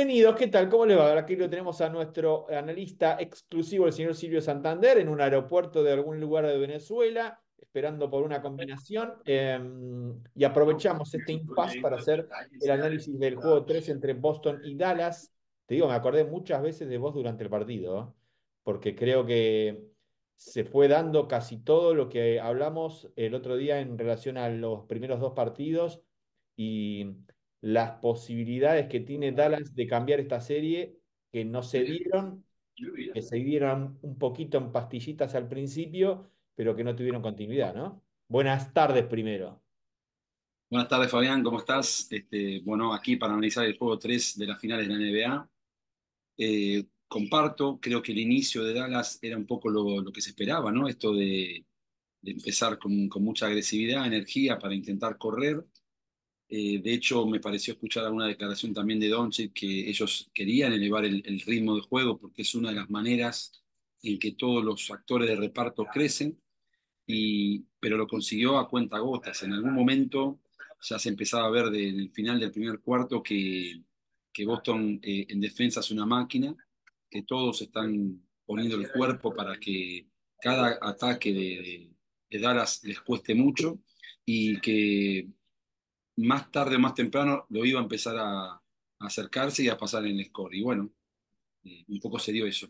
Bienvenidos, ¿qué tal? ¿Cómo les va? Aquí lo tenemos a nuestro analista exclusivo, el señor Silvio Santander, en un aeropuerto de algún lugar de Venezuela, esperando por una combinación. Y aprovechamos este impasse para hacer el análisis del juego 3 entre Boston y Dallas. Te digo, me acordé muchas veces de vos durante el partido, ¿eh? Porque creo que se fue dando casi todo lo que hablamos el otro día en relación a los primeros dos partidos. Y las posibilidades que tiene Dallas de cambiar esta serie, que no se dieron, que se dieron un poquito en pastillitas al principio, pero que no tuvieron continuidad, ¿no? Buenas tardes primero. Buenas tardes, Fabián, ¿cómo estás? Bueno, aquí para analizar el juego 3 de las finales de la NBA. Comparto, creo que el inicio de Dallas era un poco lo que se esperaba, ¿no? Esto de empezar con mucha agresividad, energía para intentar correr. De hecho, me pareció escuchar alguna declaración también de Doncic que ellos querían elevar el ritmo de juego porque es una de las maneras en que todos los actores de reparto crecen pero lo consiguió a cuentagotas. En algún momento ya se empezaba a ver del final del primer cuarto que Boston en defensa es una máquina, que todos están poniendo el cuerpo para que cada ataque de Dallas les cueste mucho y que más tarde o más temprano lo iba a empezar a acercarse y a pasar en el score. Y bueno, un poco se dio eso.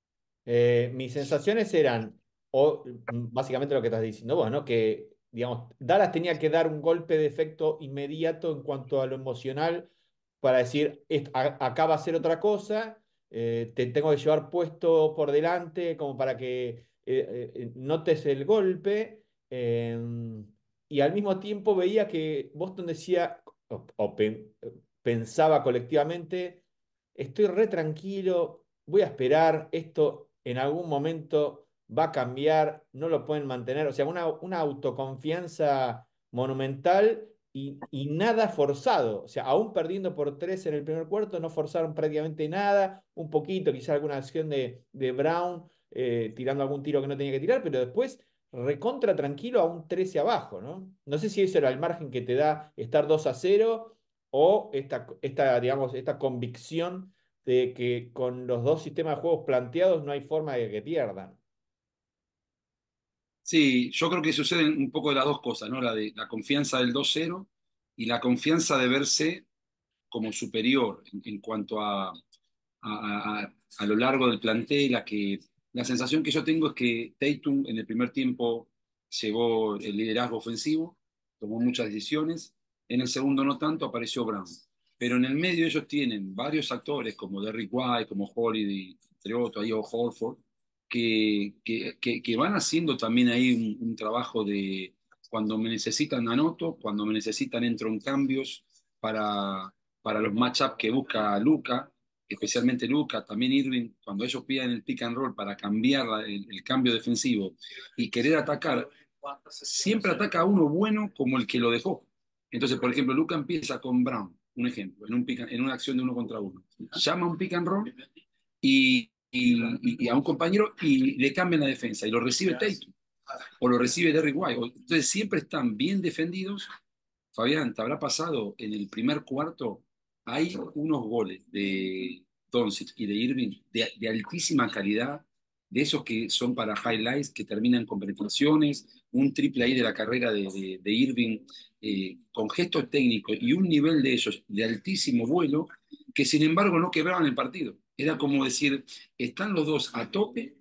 Mis sensaciones eran, básicamente lo que estás diciendo vos, ¿no? Que, digamos, Dallas tenía que dar un golpe de efecto inmediato en cuanto a lo emocional para decir, acá va a ser otra cosa, te tengo que llevar puesto por delante como para que notes el golpe. Y al mismo tiempo veía que Boston decía, pensaba colectivamente, estoy re tranquilo, voy a esperar, esto en algún momento va a cambiar, no lo pueden mantener, o sea, una autoconfianza monumental y nada forzado, o sea, aún perdiendo por tres en el primer cuarto, no forzaron prácticamente nada, un poquito, quizá alguna acción de Brown tirando algún tiro que no tenía que tirar, pero después recontra tranquilo a un 13 abajo, ¿no? No sé si eso era el margen que te da estar 2-0 o digamos, esta convicción de que con los dos sistemas de juegos planteados no hay forma de que pierdan. Sí, yo creo que suceden un poco de las dos cosas, ¿no? La de la confianza del 2-0 y la confianza de verse como superior en cuanto a lo largo del plantel, la sensación que yo tengo es que Tatum en el primer tiempo llevó el liderazgo ofensivo, tomó muchas decisiones, en el segundo no tanto, apareció Brown. Pero en el medio ellos tienen varios actores como Derrick White, como Holiday, entre otros, ahí o Horford, que van haciendo también ahí un trabajo de cuando me necesitan anoto, cuando me necesitan entro en cambios para los matchups que busca Luka, especialmente Luka, también Irving, cuando ellos piden el pick and roll para cambiar el cambio defensivo y querer atacar, siempre ataca a uno bueno como el que lo dejó. Entonces, por ejemplo, Luka empieza con Brown, un ejemplo, en una acción de uno contra uno. Llama un pick and roll y a un compañero y le cambian la defensa y lo recibe Tatum o lo recibe Derrick White. Entonces siempre están bien defendidos. Fabián, ¿te habrá pasado en el primer cuarto? Hay unos goles de Doncic y de Irving de altísima calidad, de esos que son para highlights, que terminan con penetraciones, un triple ahí de la carrera de Irving, con gestos técnicos y un nivel de ellos de altísimo vuelo, que sin embargo no quebraban el partido. Era como decir, están los dos a tope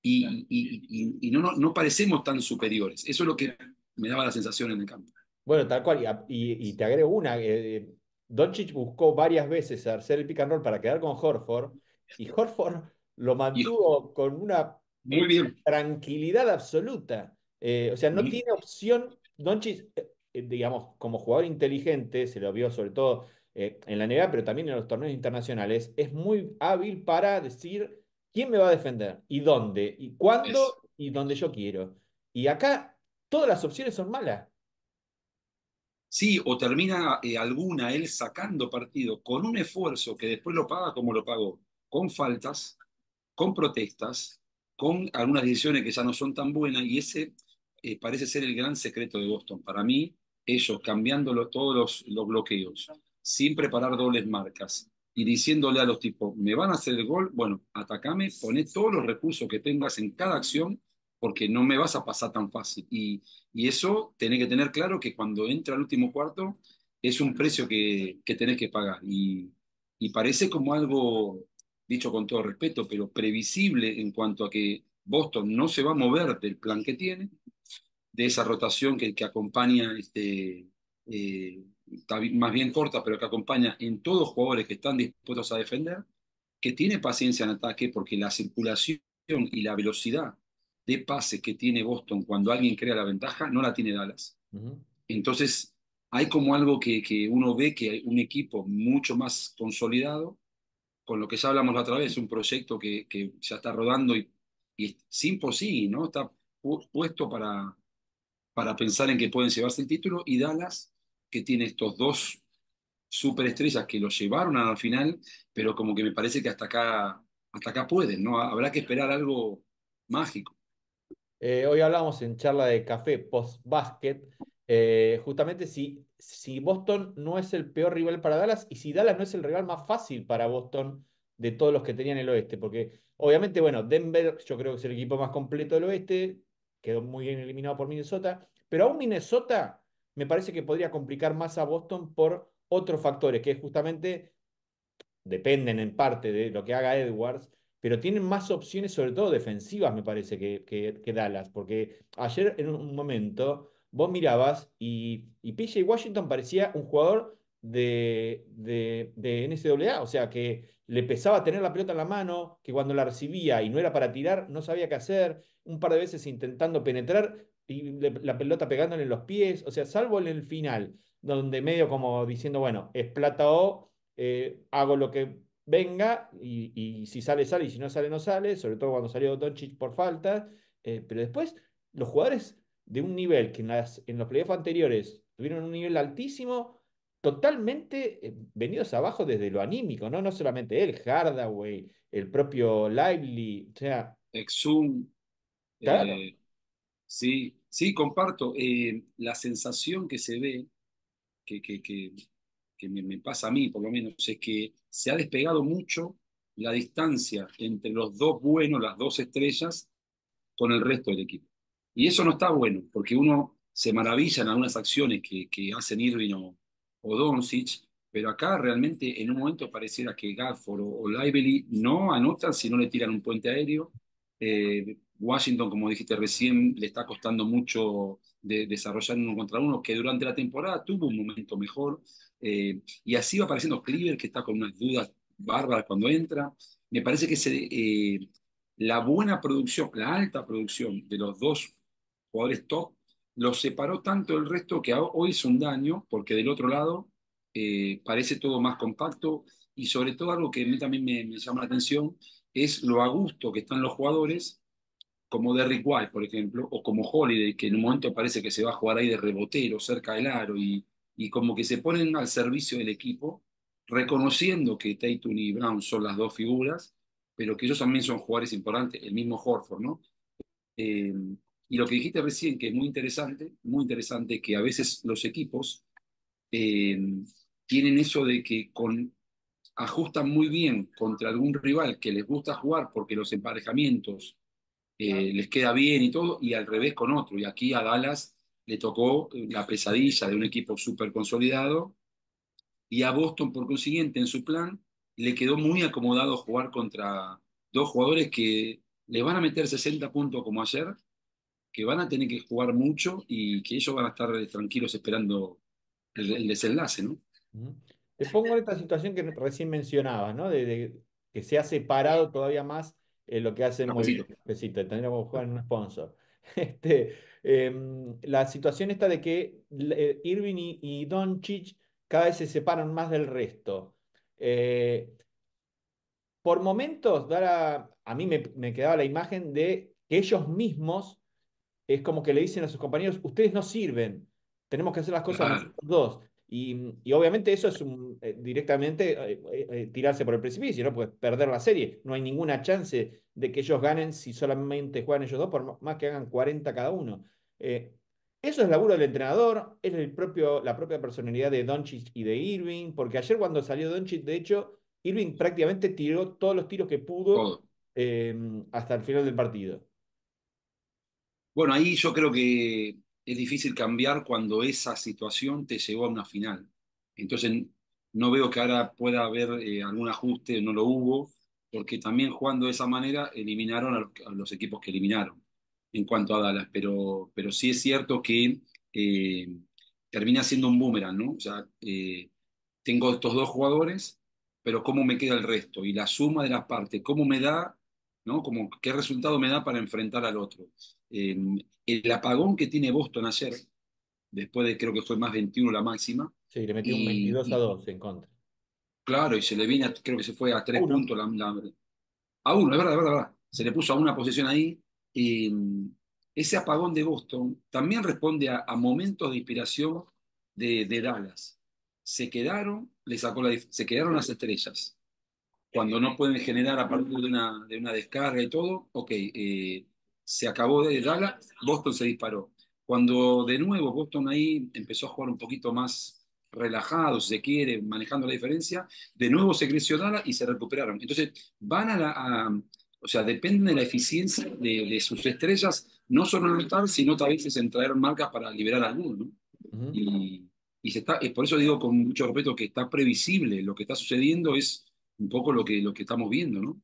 y no parecemos tan superiores. Eso es lo que me daba la sensación en el campo. Bueno, tal cual, y te agrego una, Doncic buscó varias veces hacer el pick and roll para quedar con Horford, y Horford lo Y mantuvo con una muy bien. tranquilidad absoluta. O sea, no Ujú. tiene opción, Doncic, digamos, como jugador inteligente, se lo vio sobre todo en la NBA, pero también en los torneos internacionales, es muy hábil para decir quién me va a defender, y dónde, y Es. cuándo, y dónde yo quiero. Y acá todas las opciones son malas. Sí, o termina alguna él sacando partido con un esfuerzo que después lo paga como lo pagó, con faltas, con protestas, con algunas decisiones que ya no son tan buenas, y ese parece ser el gran secreto de Boston. Para mí, ellos cambiando todos los bloqueos, sin preparar dobles marcas, y diciéndole a los tipos, me van a hacer el gol, bueno, atacame, poné todos los recursos que tengas en cada acción, porque no me vas a pasar tan fácil. Y eso tenés que tener claro que cuando entra el último cuarto es un precio que tenés que pagar. Y parece como algo, dicho con todo respeto, pero previsible en cuanto a que Boston no se va a mover del plan que tiene, de esa rotación que acompaña, está más bien corta, pero que acompaña en todos jugadores que están dispuestos a defender, que tiene paciencia en ataque porque la circulación y la velocidad de pases que tiene Boston cuando alguien crea la ventaja no la tiene Dallas. Ujú. Entonces, hay como algo que uno ve que hay un equipo mucho más consolidado, con lo que ya hablamos la otra vez, un proyecto que ya está rodando y sin por sí, ¿no? Está puesto para pensar en que pueden llevarse el título, y Dallas, que tiene estos dos superestrellas que lo llevaron a la final, pero como que me parece que hasta acá pueden, ¿no? Habrá que esperar algo mágico. Hoy hablamos en charla de café post-básquet, justamente si Boston no es el peor rival para Dallas y si Dallas no es el rival más fácil para Boston de todos los que tenían el oeste, porque obviamente, bueno, Denver yo creo que es el equipo más completo del oeste, quedó muy bien eliminado por Minnesota, pero aún Minnesota me parece que podría complicar más a Boston por otros factores, que es justamente dependen en parte de lo que haga Edwards, pero tienen más opciones, sobre todo defensivas, me parece, que Dallas, porque ayer en un momento vos mirabas y PJ Washington parecía un jugador de NCAA, o sea, que le pesaba tener la pelota en la mano, que cuando la recibía y no era para tirar, no sabía qué hacer, un par de veces intentando penetrar y la pelota pegándole en los pies, o sea, salvo en el final, donde medio como diciendo, bueno, es plata o hago lo que venga y si sale, sale y si no sale, no sale, sobre todo cuando salió Doncic por falta. Pero después, los jugadores de un nivel que en los playoffs anteriores tuvieron un nivel altísimo, totalmente venidos abajo desde lo anímico, ¿no? No solamente él, Hardaway, el propio Lively, o sea, Exum, claro. eh, sí, sí, comparto. La sensación que se ve, que, que, que, que me pasa a mí por lo menos, es que se ha despegado mucho la distancia entre los dos buenos, las dos estrellas, con el resto del equipo. Y eso no está bueno, porque uno se maravilla en algunas acciones que hacen Irving o Doncic, pero acá realmente en un momento pareciera que Gafford o Lively no anotan si no le tiran un puente aéreo. Washington, como dijiste recién, le está costando mucho desarrollar uno contra uno, que durante la temporada tuvo un momento mejor. Y así va apareciendo Cleaver, que está con unas dudas bárbaras cuando entra. Me parece que la buena producción, la alta producción de los dos jugadores top, los separó tanto del resto que hoy es un daño, porque del otro lado parece todo más compacto, y sobre todo algo que a mí también me llama la atención es lo a gusto que están los jugadores, como Derrick White, por ejemplo, o como Holiday, que en un momento parece que se va a jugar ahí de rebotero cerca del aro, y como que se ponen al servicio del equipo, reconociendo que Tatum y Brown son las dos figuras, pero que ellos también son jugadores importantes, el mismo Horford, ¿no? Eh, y lo que dijiste recién, que es muy interesante, que a veces los equipos eh, tienen eso de que ajustan muy bien contra algún rival que les gusta jugar porque los emparejamientos les queda bien y todo, y al revés con otro. Y aquí a Dallas le tocó la pesadilla de un equipo súper consolidado, y a Boston, por consiguiente, en su plan, le quedó muy acomodado jugar contra dos jugadores que le van a meter 60 puntos como ayer, que van a tener que jugar mucho y que ellos van a estar tranquilos esperando el desenlace, ¿no? Ujú. Te pongo en esta situación que recién mencionabas, ¿no? Que se ha separado todavía más lo que hacen muy bien. Cafecito. Cafecito, tendríamos que jugar en un sponsor. La situación esta de que Irving y Doncic cada vez se separan más del resto. Eh, por momentos, a mí me quedaba la imagen de que ellos mismos es como que le dicen a sus compañeros, ustedes no sirven, tenemos que hacer las cosas Claro. nosotros dos. Y obviamente eso es directamente tirarse por el precipicio, ¿no? Pues perder la serie. No hay ninguna chance de que ellos ganen si solamente juegan ellos dos, por más que hagan 40 cada uno. Eh, Eso es laburo del entrenador, es la propia personalidad de Doncic y de Irving, porque ayer cuando salió Doncic, de hecho, Irving prácticamente tiró todos los tiros que pudo todo. eh, hasta el final del partido. Bueno, ahí yo creo que es difícil cambiar cuando esa situación te llevó a una final. Entonces, no veo que ahora pueda haber algún ajuste, no lo hubo, porque también jugando de esa manera eliminaron a los equipos que eliminaron en cuanto a Dallas. Pero sí es cierto que eh, termina siendo un boomerang, ¿no? O sea, tengo estos dos jugadores, pero ¿cómo me queda el resto? Y la suma de las partes, ¿cómo me da, ¿no? Como, ¿qué resultado me da para enfrentar al otro? Eh, el apagón que tiene Boston ayer, después de creo que fue más 21 la máxima, Sí, le metió un y, 22-2 en contra. claro, y se le viene, creo que se fue a A tres uno. puntos, a uno, es verdad, es verdad, es verdad. Se le puso a una posición ahí. Y ese apagón de Boston también responde a momentos de inspiración de Dallas. Se quedaron, se quedaron las estrellas cuando no pueden generar a partir de una descarga y todo, ok, se acabó de Dallas, Boston se disparó. Cuando de nuevo Boston ahí empezó a jugar un poquito más relajado, si se quiere, manejando la diferencia, de nuevo se creció Dallas y se recuperaron. Entonces, o sea, dependen de la eficiencia de sus estrellas, no solo en anotar, sino a veces en traer marcas para liberar a alguno, ¿no? Ujú. Y por eso digo con mucho respeto que está previsible, lo que está sucediendo es un poco lo que estamos viendo, ¿no?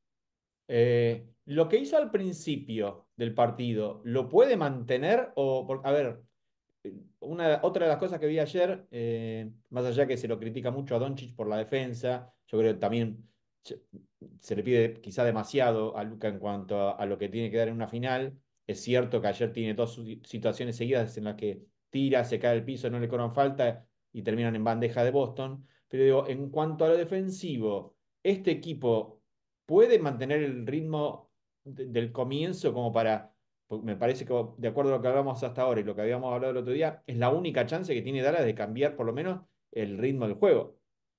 Lo que hizo al principio del partido, ¿lo puede mantener? A ver, otra de las cosas que vi ayer, más allá que se lo critica mucho a Doncic por la defensa, yo creo que también se, se le pide quizá demasiado a Luka en cuanto a lo que tiene que dar en una final. Es cierto que ayer tiene dos situaciones seguidas en las que tira, se cae al piso, no le cobran falta y terminan en bandeja de Boston. Pero digo, en cuanto a lo defensivo, este equipo puede mantener el ritmo del comienzo como para porque me parece que, de acuerdo a lo que hablamos hasta ahora y lo que habíamos hablado el otro día, es la única chance que tiene Dallas de cambiar por lo menos el ritmo del juego.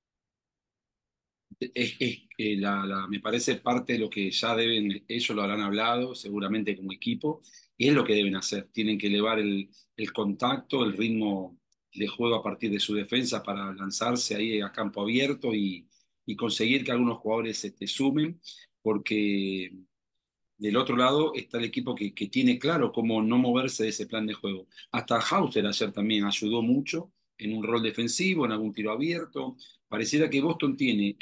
Me parece parte de lo que ya deben, ellos lo habrán hablado, seguramente como equipo, y es lo que deben hacer. Tienen que elevar el contacto, el ritmo de juego a partir de su defensa para lanzarse ahí a campo abierto y conseguir que algunos jugadores se te sumen, porque del otro lado está el equipo que tiene claro cómo no moverse de ese plan de juego. Hasta Hauser ayer también ayudó mucho en un rol defensivo, en algún tiro abierto. Pareciera que Boston tiene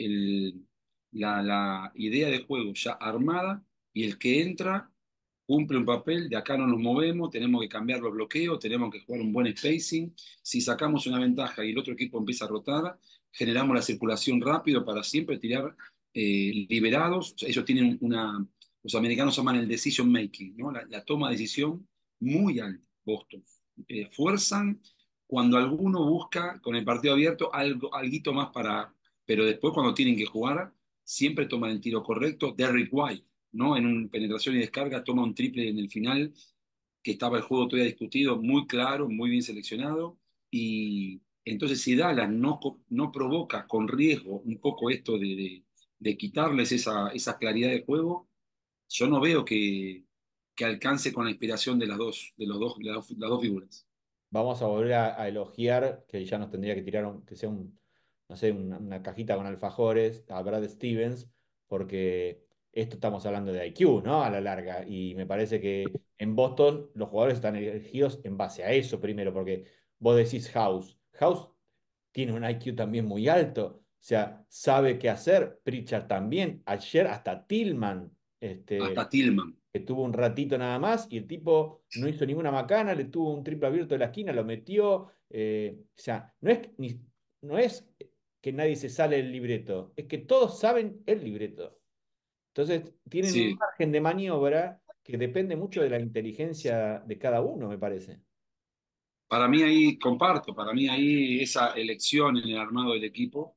la idea de juego ya armada y el que entra cumple un papel, de acá no nos movemos, tenemos que cambiar los bloqueos, tenemos que jugar un buen spacing. Si sacamos una ventaja y el otro equipo empieza a rotar, generamos la circulación rápido para siempre tirar liberados. O sea, ellos tienen los americanos llaman el decision making, ¿no? La toma de decisión muy alta, Boston. Fuerzan cuando alguno busca con el partido abierto alguito más pero después cuando tienen que jugar, siempre toman el tiro correcto. Derrick White, ¿no? En un penetración y descarga toma un triple en el final, que estaba el juego todavía discutido, muy claro, muy bien seleccionado. Y entonces si Dallas no provoca con riesgo un poco esto de quitarles esa claridad de juego, yo no veo que alcance con la inspiración de las dos figuras. Vamos a volver a elogiar, que ya nos tendría que tirar, que sea no sé, una cajita con alfajores a Brad Stevens, porque esto estamos hablando de IQ, ¿no? A la larga. Y me parece que en Boston los jugadores están elegidos en base a eso primero, porque vos decís House. House tiene un IQ también muy alto, o sea, sabe qué hacer. Pritchard también. Ayer hasta Tillman, Hasta Tillman. que tuvo un ratito nada más y el tipo no hizo ninguna macana, le tuvo un triple abierto de la esquina, lo metió. O sea, no es que nadie se sale del libreto, es que todos saben el libreto. Entonces, tienen un Sí, margen de maniobra que depende mucho de la inteligencia de cada uno, me parece. para mí ahí comparto, para mí ahí esa elección en el armado del equipo,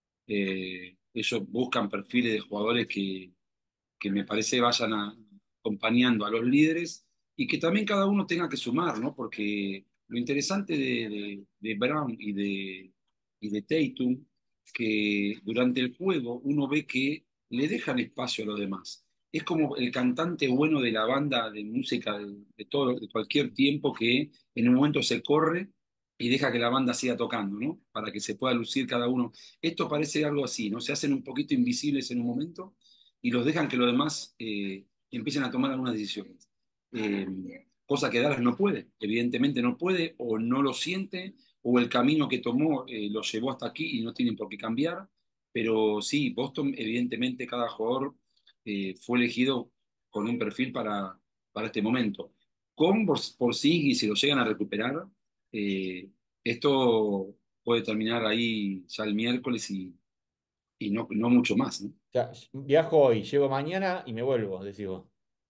ellos buscan perfiles de jugadores que me parece vayan acompañando a los líderes y que también cada uno tenga que sumar, ¿no? Porque lo interesante de Brown y de Tatum, que durante el juego uno ve que le dejan espacio a los demás. Es como el cantante bueno de la banda de música de cualquier tiempo que en un momento se corre y deja que la banda siga tocando, ¿no? Para que se pueda lucir cada uno. Esto parece algo así, ¿no? Se hacen un poquito invisibles en un momento y los dejan que los demás empiecen a tomar algunas decisiones. Cosa que Dallas no puede, evidentemente no puede, o no lo siente, o el camino que tomó lo llevó hasta aquí y no tienen por qué cambiar. Pero sí, Boston, evidentemente, cada jugador fue elegido con un perfil para este momento. Con por sí, si lo llegan a recuperar, eh, esto puede terminar ahí ya el miércoles y no mucho más, ¿no? O sea, viajo hoy, llego mañana y me vuelvo, decís vos.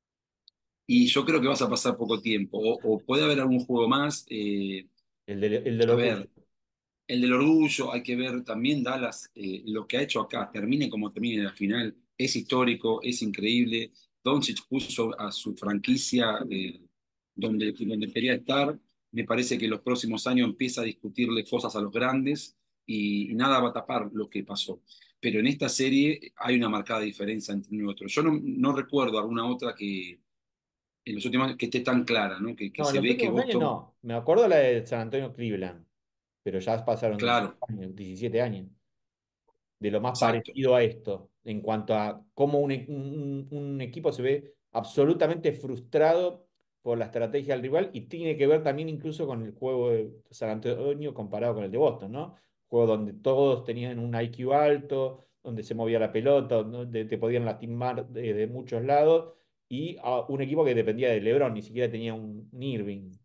Y yo creo que vas a pasar poco tiempo, o puede haber algún juego más. El del A orgullo. ver, el del orgullo, hay que ver también Dallas, lo que ha hecho acá, termine como termine la final, es histórico, es increíble. Doncic puso a su franquicia donde quería estar. Me parece que en los próximos años empieza a discutirle cosas a los grandes y nada va a tapar lo que pasó. Pero en esta serie hay una marcada diferencia entre uno y otro. Yo no recuerdo alguna otra que en los últimos años que esté tan clara, ¿no? Que No, en se los ve que últimos años Boston, no. Me acuerdo la de San Antonio Cleveland, pero ya pasaron 18 claro, años, 17 años. De lo más exacto. parecido a esto, en cuanto a cómo un equipo se ve absolutamente frustrado por la estrategia del rival y tiene que ver también incluso con el juego de San Antonio comparado con el de Boston, ¿no? Juego donde todos tenían un IQ alto, donde se movía la pelota, donde te podían lastimar de muchos lados y a un equipo que dependía de LeBron, ni siquiera tenía un Irving.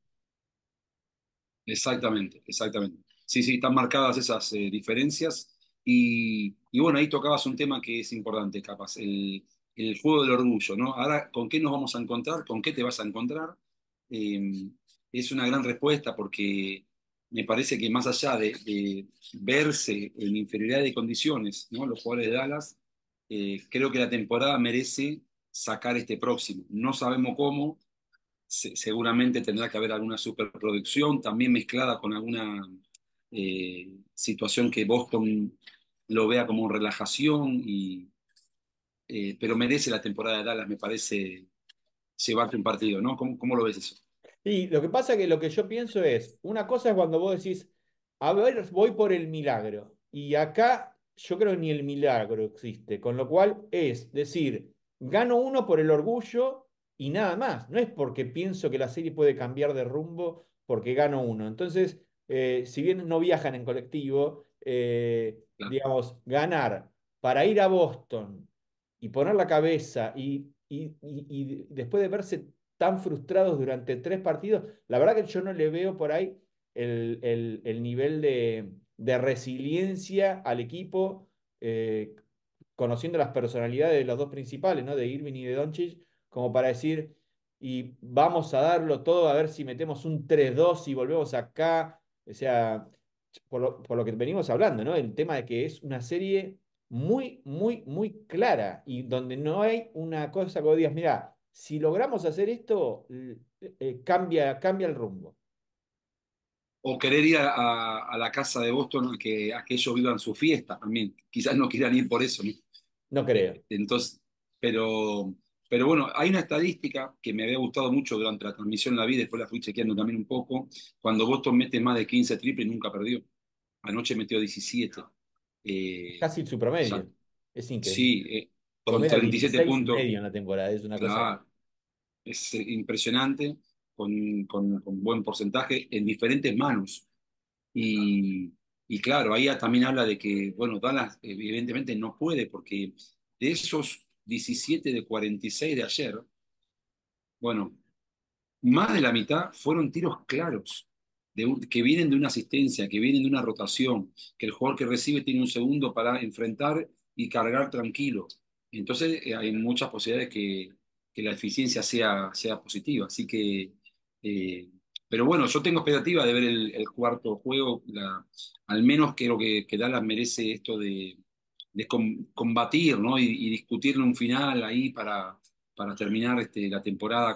Exactamente, exactamente. Sí, sí, están marcadas esas diferencias. Y bueno, ahí tocabas un tema que es importante, capaz, el juego del orgullo, ¿no? Ahora, ¿con qué nos vamos a encontrar? ¿Con qué te vas a encontrar? Eh, es una gran respuesta porque me parece que más allá de verse en inferioridad de condiciones, ¿no? Los jugadores de Dallas, creo que la temporada merece sacar este próximo. No sabemos cómo, seguramente tendrá que haber alguna superproducción, también mezclada con alguna situación que Boston lo vea como relajación, pero merece la temporada de Dallas, me parece, llevarte un partido, ¿no? ¿Cómo lo ves eso? Y lo que pasa es que lo que yo pienso es, una cosa es cuando vos decís, a ver, voy por el milagro. Y acá yo creo que ni el milagro existe. Con lo cual es decir, gano uno por el orgullo y nada más. No es porque pienso que la serie puede cambiar de rumbo porque gano uno. Entonces, si bien no viajan en colectivo, Claro. digamos, ganar para ir a Boston y poner la cabeza y después de verse tan frustrados durante 3 partidos, la verdad que yo no le veo por ahí el nivel de resiliencia al equipo, conociendo las personalidades de los dos principales, ¿no? De Irving y de Doncic, como para decir, y vamos a darlo todo a ver si metemos un 3-2 y volvemos acá. O sea, por lo que venimos hablando, ¿no? El tema de que es una serie muy, muy, muy clara y donde no hay una cosa que vos digas, mira, si logramos hacer esto, cambia el rumbo. O querer ir a la casa de Boston a que ellos vivan su fiesta también. Quizás no quieran ir por eso, ¿no? No creo. Entonces, pero bueno, hay una estadística que me había gustado mucho durante la transmisión, la vi, después la fui chequeando también un poco. Cuando Boston mete más de 15 triples, nunca perdió. Anoche metió 17. Eh, Casi su ya- promedio. Es increíble. sí, con Promedio 37 16 y puntos, medio en la temporada. Es una cosa. claro, es impresionante, con buen porcentaje en diferentes manos. Y, y claro, ahí también habla de que, bueno, Dallas evidentemente no puede, porque de esos 17 de 46 de ayer, bueno, más de la mitad fueron tiros claros, que vienen de una asistencia, que vienen de una rotación, que el jugador que recibe tiene un segundo para enfrentar y cargar tranquilo. Entonces hay muchas posibilidades que la eficiencia sea positiva. Así que, eh, pero bueno, yo tengo expectativa de ver el cuarto juego. Al menos creo que Dallas merece esto de combatir, ¿no? Y discutir un final ahí para terminar la temporada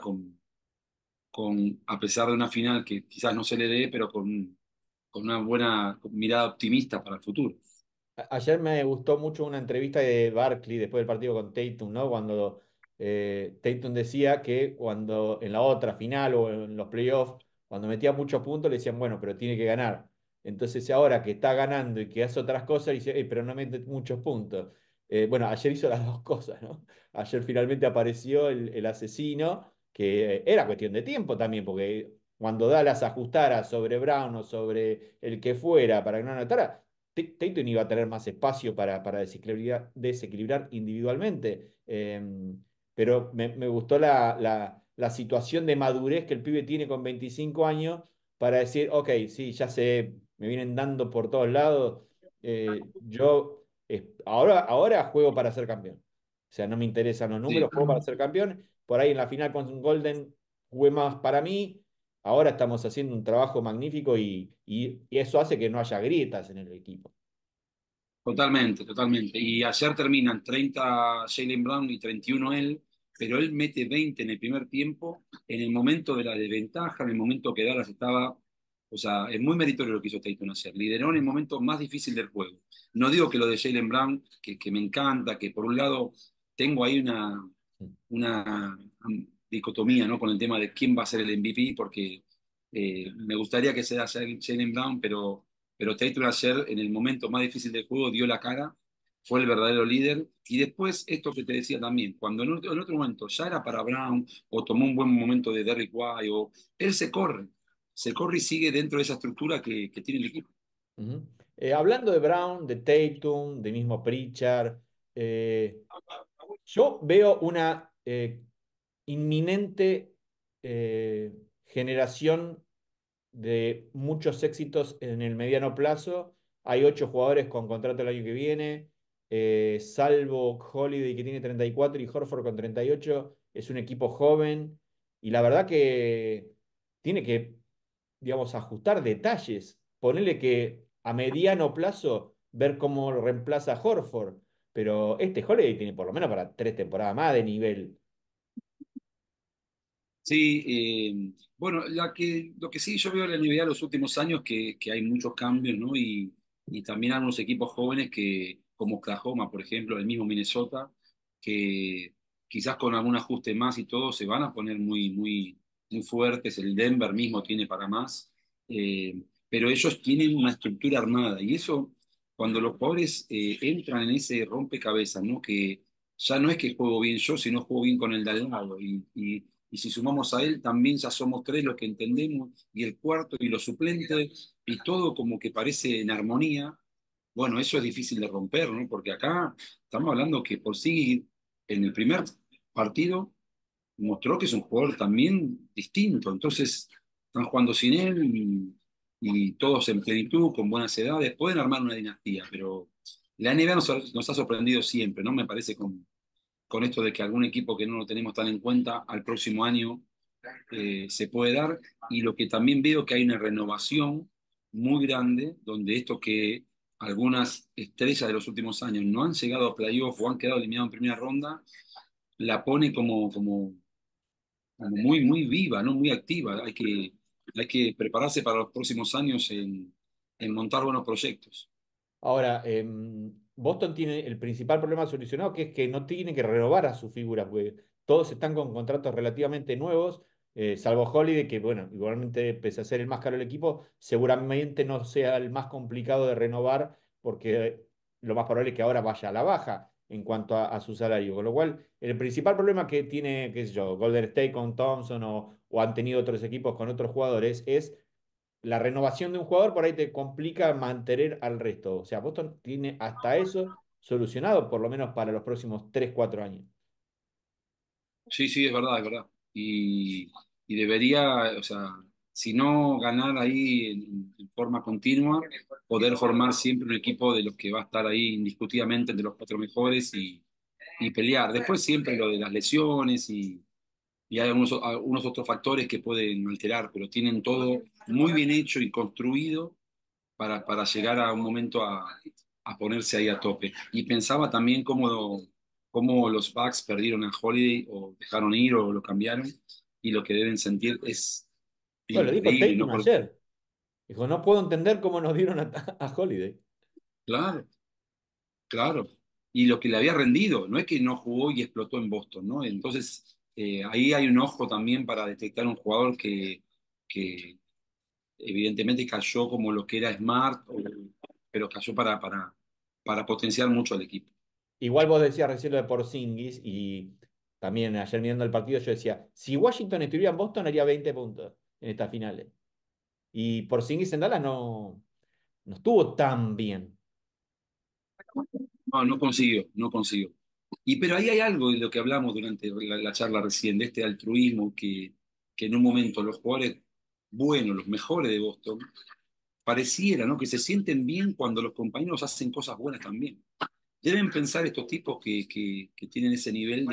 a pesar de una final que quizás no se le dé, pero con una buena mirada optimista para el futuro. Ayer me gustó mucho una entrevista de Barkley después del partido con Tatum, ¿no? Cuando Tatum decía que cuando en la otra final o en los playoffs, Cuando metía muchos puntos le decían, bueno, pero tiene que ganar. Entonces ahora que está ganando y que hace otras cosas, dice, pero no mete muchos puntos. Bueno, ayer hizo las dos cosas, ¿no? Ayer finalmente apareció el asesino, que era cuestión de tiempo también, porque cuando Dallas ajustara sobre Brown o sobre el que fuera para que no anotara, Tatum iba a tener más espacio para desequilibrar individualmente. Pero me gustó la situación de madurez que el pibe tiene con 25 años para decir, ok, sí, ya sé, me vienen dando por todos lados. Yo ahora juego para ser campeón. O sea, no me interesan los Sí, números, juego para ser campeón. Por ahí en la final con Golden jugué más para mí. Ahora estamos haciendo un trabajo magnífico y eso hace que no haya grietas en el equipo. totalmente, totalmente. Y ayer terminan 30 Jaylen Brown y 31 él, pero él mete 20 en el primer tiempo, en el momento de la desventaja, en el momento que Dallas estaba, o sea, es muy meritorio lo que hizo Tatum ayer. Lideró en el momento más difícil del juego. No digo que lo de Jaylen Brown, que me encanta, que por un lado tengo ahí una dicotomía, ¿no? Con el tema de quién va a ser el MVP, porque me gustaría que sea Jaylen Brown, pero Tatum ayer, en el momento más difícil del juego, dio la cara, fue el verdadero líder. Y después, esto que te decía también, cuando en otro momento ya era para Brown, o tomó un buen momento de Derrick White, o él se corre y sigue dentro de esa estructura que tiene el equipo. Ujú. Hablando de Brown, de Tatum, de mismo Pritchard, yo veo una inminente generación de muchos éxitos en el mediano plazo. Hay 8 jugadores con contrato el año que viene, salvo Holiday que tiene 34 y Horford con 38. Es un equipo joven y la verdad que tiene que, digamos, ajustar detalles. Ponerle que a mediano plazo ver cómo reemplaza a Horford. Pero este Holiday tiene por lo menos para 3 temporadas más de nivel. Sí, bueno, lo que sí yo veo en la NBA los últimos años que hay muchos cambios, ¿no? Y también hay unos equipos jóvenes como Oklahoma, por ejemplo, el mismo Minnesota, que quizás con algún ajuste más y todo se van a poner muy fuertes. El Denver mismo tiene para más, pero ellos tienen una estructura armada y eso, cuando los jugadores entran en ese rompecabezas, ¿no? Que ya no es que juego bien yo, sino juego bien con el de al lado. Y si sumamos a él, también ya somos tres los que entendemos, y el cuarto y los suplentes, y todo como que parece en armonía. Bueno, eso es difícil de romper, ¿no? Porque acá estamos hablando que por sí, en el primer partido, mostró que es un jugador también distinto. Entonces, están jugando sin él y todos en plenitud, con buenas edades. Pueden armar una dinastía, pero la NBA nos ha sorprendido siempre, ¿no? Me parece con esto de que algún equipo que no lo tenemos tan en cuenta al próximo año se puede dar. Y lo que también veo que hay una renovación muy grande, donde esto que algunas estrellas de los últimos años no han llegado a playoff o han quedado eliminados en primera ronda, la pone como muy viva, ¿no? Muy activa. Hay que prepararse para los próximos años en montar buenos proyectos. Ahora, Boston tiene el principal problema solucionado, que es que no tiene que renovar a sus figuras, porque todos están con contratos relativamente nuevos, salvo Holiday, que bueno, igualmente pese a ser el más caro del equipo, seguramente no sea el más complicado de renovar, porque lo más probable es que ahora vaya a la baja en cuanto a su salario. Con lo cual, el principal problema que tiene, qué sé yo, Golden State con Thompson o han tenido otros equipos con otros jugadores es la renovación de un jugador por ahí te complica mantener al resto. O sea, Boston tiene hasta eso solucionado, por lo menos para los próximos 3 4 años. Sí, sí, es verdad, es verdad. Y debería, o sea, si no ganar ahí en forma continua, poder formar siempre un equipo de los que va a estar ahí indiscutidamente entre los cuatro mejores y pelear. Después siempre lo de las lesiones y hay algunos otros factores que pueden alterar, pero tienen todo muy bien hecho y construido para llegar a un momento a ponerse ahí a tope. Y pensaba también cómo los Bucks perdieron a Holiday o dejaron ir o lo cambiaron y lo que deben sentir es Bueno, lo dijo increíble, ¿no? Tatum ayer. Dijo, no puedo entender cómo nos dieron a Holiday. Claro, claro. Y lo que le había rendido, no es que no jugó y explotó en Boston, ¿no? Entonces, ahí hay un ojo también para detectar un jugador evidentemente cayó como lo que era Smart, pero cayó para potenciar mucho al equipo. Igual vos decías recién lo de Porzingis y también ayer mirando el partido yo decía, si Washington estuviera en Boston haría 20 puntos en estas finales. Y Porzingis en Dallas no estuvo tan bien. No, no consiguió, no consiguió. Pero ahí hay algo de lo que hablamos durante la charla recién, de este altruismo que en un momento los jugadores buenos, los mejores de Boston, pareciera, ¿no? Que se sienten bien cuando los compañeros hacen cosas buenas también. Deben pensar estos tipos que tienen ese nivel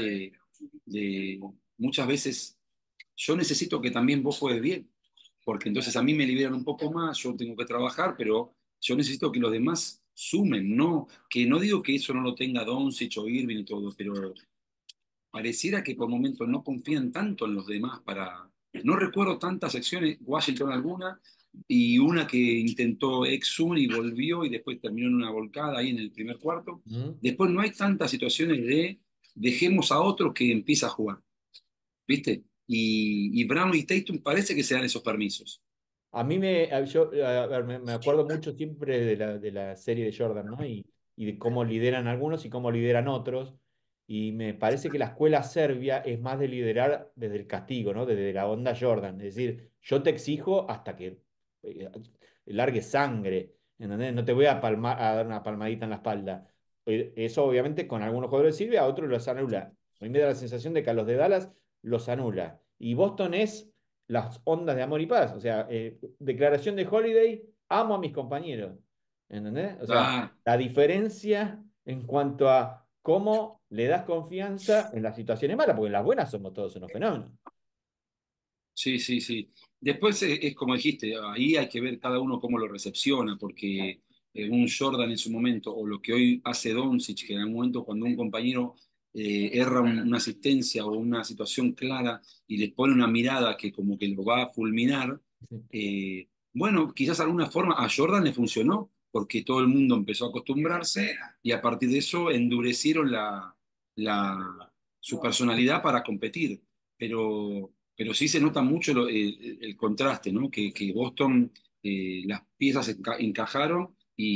de muchas veces, yo necesito que también vos juegues bien, porque entonces a mí me liberan un poco más, yo tengo que trabajar, pero yo necesito que los demás sumen, no, que no digo que eso no lo tenga Doncic o Irving y todo, pero pareciera que por momentos no confían tanto en los demás para... No recuerdo tantas secciones, Washington alguna, y una que intentó Exum y volvió y después terminó en una volcada ahí en el primer cuarto. ¿Mm? Después no hay tantas situaciones de dejemos a otro que empiece a jugar, ¿viste? Y Brown y Tatum parece que se dan esos permisos. A mí a ver, me acuerdo mucho siempre de la serie de Jordan, ¿no? Y de cómo lideran algunos y cómo lideran otros. Y me parece que la escuela serbia es más de liderar desde el castigo, ¿no? Desde la onda Jordan. Es decir, yo te exijo hasta que eh, largue sangre, ¿entendés? No te voy a dar una palmadita en la espalda. Eso obviamente con algunos jugadores sirve, a otros los anula. A mí me da la sensación de que a los de Dallas los anula. Y Boston es las ondas de amor y paz. O sea, declaración de Holiday, amo a mis compañeros. ¿Entendés? O sea, Ah, la diferencia en cuanto a cómo le das confianza en las situaciones malas, porque en las buenas somos todos unos fenómenos. sí, sí, sí. Después es como dijiste, ahí hay que ver cada uno cómo lo recepciona, porque un Jordan en su momento, o lo que hoy hace Doncic, que en algún momento cuando un compañero erra una asistencia o una situación clara y le pone una mirada que como que lo va a fulminar, bueno, quizás de alguna forma a Jordan le funcionó, porque todo el mundo empezó a acostumbrarse y a partir de eso endurecieron su personalidad para competir. Pero sí se nota mucho el contraste, ¿no? Que Boston, las piezas encajaron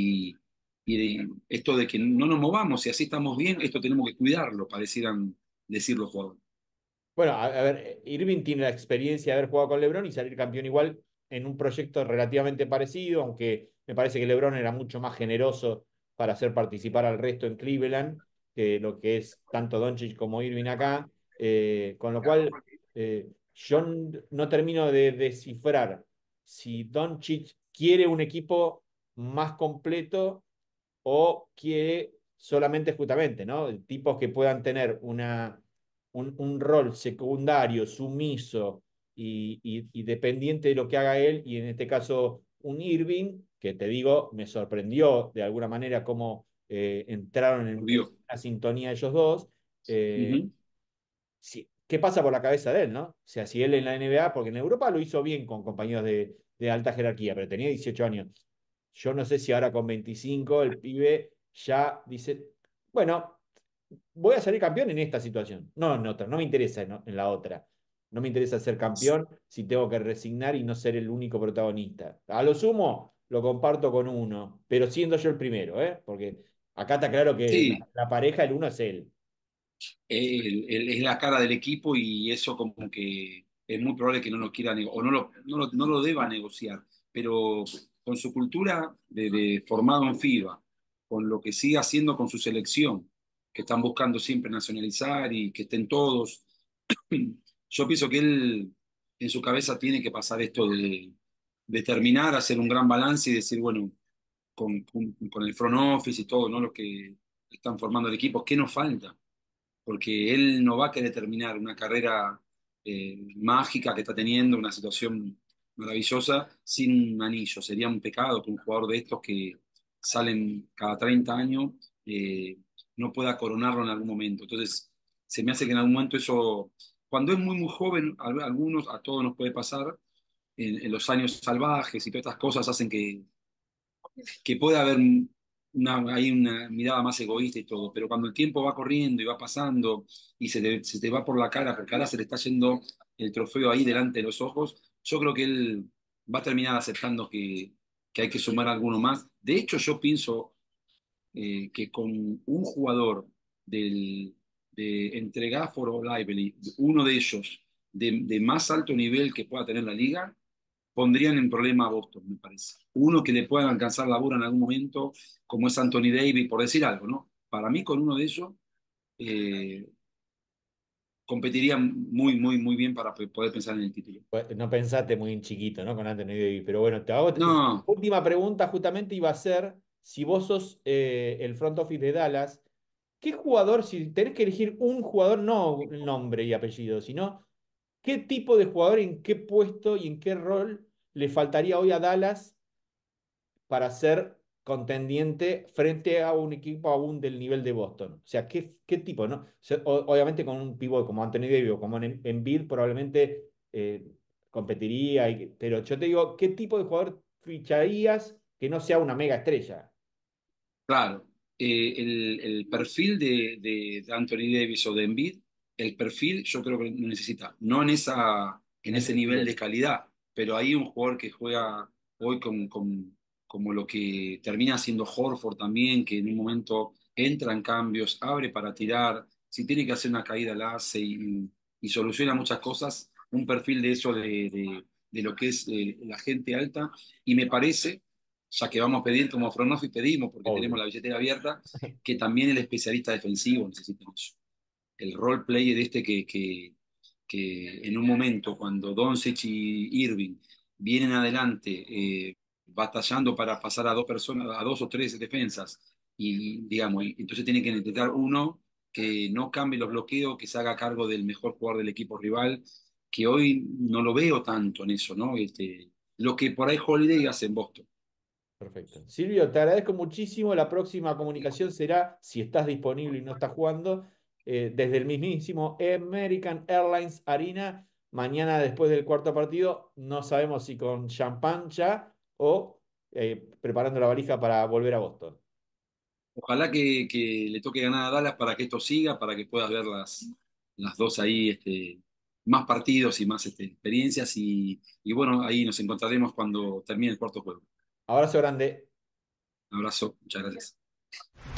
y esto de que no nos movamos, si así estamos bien, esto tenemos que cuidarlo, parecieran decir los jugadores. Bueno, a ver, Irving tiene la experiencia de haber jugado con LeBron y salir campeón igual en un proyecto relativamente parecido, aunque me parece que LeBron era mucho más generoso para hacer participar al resto en Cleveland que lo que es tanto Doncic como Irving acá. Con lo cual, yo no termino de descifrar si Doncic quiere un equipo más completo o quiere solamente justamente, ¿no? Tipos que puedan tener un rol secundario, sumiso y dependiente de lo que haga él, y en este caso un Irving, que te digo, me sorprendió de alguna manera cómo entraron en Obvio. la sintonía ellos dos. Ujú. ¿Qué pasa por la cabeza de él, no? O sea, si él en la NBA, porque en Europa lo hizo bien con compañeros de alta jerarquía, pero tenía 18 años. Yo no sé si ahora con 25 el pibe ya dice, bueno, voy a salir campeón en esta situación, no en otra, no me interesa en la otra. No me interesa ser campeón si tengo que resignar y no ser el único protagonista. A lo sumo lo comparto con uno, pero siendo yo el primero, ¿eh? Porque acá está claro que Sí, la pareja, el uno es él. es la cara del equipo y eso como que es muy probable que no lo quiera o no lo deba negociar, pero con su cultura de formado en FIBA, con lo que sigue haciendo con su selección, que están buscando siempre nacionalizar y que estén todos, yo pienso que él en su cabeza tiene que pasar esto de terminar, hacer un gran balance y decir, bueno, con el front office y todo, ¿no? Los que están formando el equipo, ¿qué nos falta? Porque él no va a querer terminar una carrera mágica que está teniendo, una situación maravillosa, sin un anillo. Sería un pecado que un jugador de estos que salen cada 30 años eh, no pueda coronarlo en algún momento. Entonces, se me hace que en algún momento eso, cuando es muy, muy joven, algunos, a todos nos puede pasar, en los años salvajes y todas estas cosas hacen que pueda haber hay una mirada más egoísta y todo, pero cuando el tiempo va corriendo y va pasando y se te va por la cara, porque ahora se le está yendo el trofeo ahí delante de los ojos, yo creo que él va a terminar aceptando que hay que sumar alguno más. De hecho, yo pienso que con un jugador de entre Gafford o Lively, uno de ellos de más alto nivel que pueda tener la liga, pondrían en problema a Boston, me parece. Uno que le puedan alcanzar la bola en algún momento, como es Anthony Davis, por decir algo, ¿no? Para mí, con uno de ellos, eh, competiría muy, muy, muy bien para poder pensar en el título. Pues, no pensaste muy en chiquito, ¿no? Con Anthony Davis, pero bueno, te hago. No, Última pregunta justamente iba a ser, si vos sos el front office de Dallas, ¿qué jugador, si tenés que elegir un jugador, no el nombre y apellido, sino qué tipo de jugador, en qué puesto y en qué rol le faltaría hoy a Dallas para ser contendiente frente a un equipo aún del nivel de Boston? O sea, ¿qué tipo, no? O sea, obviamente con un pivot como Anthony Davis o como Embiid probablemente competiría, pero yo te digo, ¿qué tipo de jugador ficharías que no sea una mega estrella? claro. El perfil de Anthony Davis o de Embiid, el perfil yo creo que lo necesita, no en En ese ese nivel de nivel. calidad, pero hay un jugador que juega hoy como lo que termina siendo Horford también, que en un momento entra en cambios, abre para tirar, si tiene que hacer una caída la hace y soluciona muchas cosas, un perfil de eso de lo que es la gente alta, y me parece ya que vamos a pedir como front office, pedimos, porque tenemos Obvio. la billetera abierta, que también el especialista defensivo necesita eso. El role player que en un momento, cuando Doncic y Irving vienen adelante, batallando para pasar a dos personas, a dos o tres defensas, y digamos, entonces tiene que necesitar uno que no cambie los bloqueos, que se haga cargo del mejor jugador del equipo rival, que hoy no lo veo tanto en eso, ¿no? Lo que por ahí Holiday hace en Boston. Perfecto. Silvio, te agradezco muchísimo. La próxima comunicación será, si estás disponible y no estás jugando, desde el mismísimo American Airlines Arena. Mañana, después del cuarto partido, no sabemos si con champán ya o preparando la valija para volver a Boston. Ojalá que le toque ganar a Dallas para que esto siga, para que puedas ver las dos ahí, más partidos y más experiencias. Y bueno, ahí nos encontraremos cuando termine el cuarto juego. Abrazo grande. Un abrazo, muchas gracias.